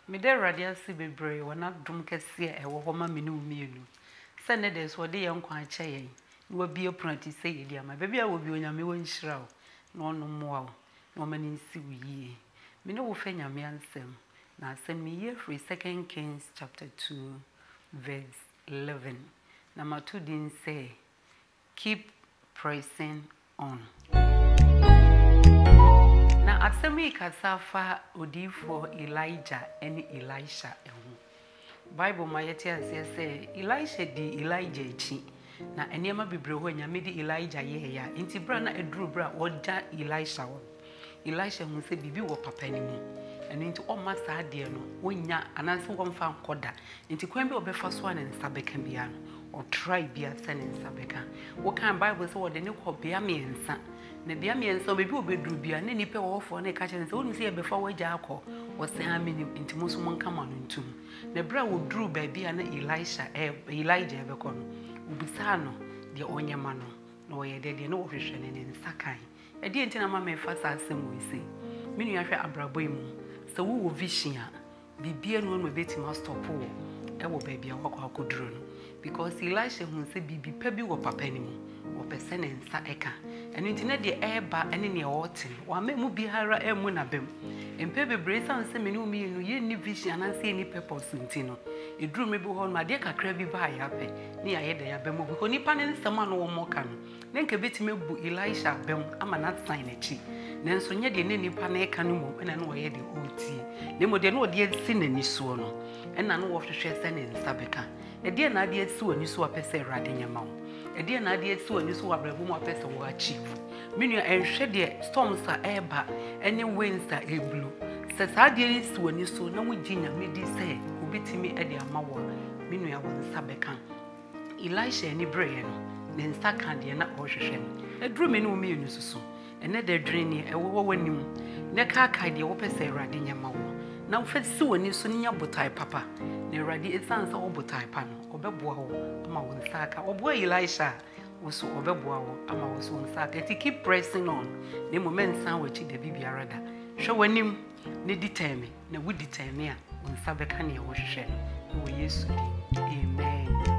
Me de radiasi bebre wana dum kese e wo homa me ne umienu se ne de so de ye nkwa ache yen wo bie pranti se ye dia ma bebia wo bi onyame wo nhyira wo na ono moa wo na o mani nsi wiye me ne wo fa nyame ansem na asem me ye free 2 Kings chapter 2 verse 11 na matu din say keep pressing on. Na asemi kasafa odifo Elijah and Elisha ehu. Bible ma yete ase say Elisha di Elijah echi na enema bibre ho nyame di Elijah ye ya nti bra na eduru bra oja Elisha wo. Elisha hu se bibi wo papa ni mu. Eni nti o ma sa de no wonya ananse wo mfa nkoda. Nti kwan bi obefa so an nsa beka bia no or try bia sen nsa beka. Wo kan Bible say wo de ne ko bia me nsa. Na bia me nso bebi obedru bia ne nipa wo fo na ka kire nse wonu se ye befa waja akọ wo se ha me nti mo so mo nka ma no ntum na bra wo dru ba bia na Elijah ebekọ no ubisa no de onyema no na wo ye de no wo hwehwe ne nsa kan e de nti na ma me fa sa asem wo ise me nu ahwe abrabo imu se wo vision a bibia no no betima stop wo e wo ba bia wakọ akodru no because Elisha hu se bibi pa bi wo papa ni mu wo pese ne nsa eka enu nti na de eba ene ne wotin wa memu bihara emu na bem empe bebre san se menu mi nu ye ni vision ananse ni purpose nti no eduru me bi ho no ade kakra bi ba ya pe ne ya ye de ya bem bi ko nipa ne nsema no wo moka no ne nka betime bu Elisha bem ama na sign echi nenso nye de ne nipa na eka no mo ena no wo ye de otie ne mo de no de si na ni so no ena no wo hwehwe se ne nsa beka e de na de si wani so apese rade nyama wo e de na de si wani so abrabo mo apese wo achieve minu enhwe de storms a eba ene winds a eblu se sa de si wani so na wo ginya medi se obitimi e de ama wo minu ya won sa beka Elisha ni breye no ne nsa kan de na ohwehwe no edru menu mi enu susu ene de dreni e wo wanim ne ka ka de wo pese rade nyama wo na wo fesi wani so nya botai papa ne rade esansa wo botai pa no obeboa wo ama wo nsa aka oboa Elisha so obeboa wo ama wo so nsa aka ti keep pressing on ne moment san wachi de bibiara da hwe wanim ne determine na wo determine a wo nsa beka ne wo hwehwe no wo Yesu di amen.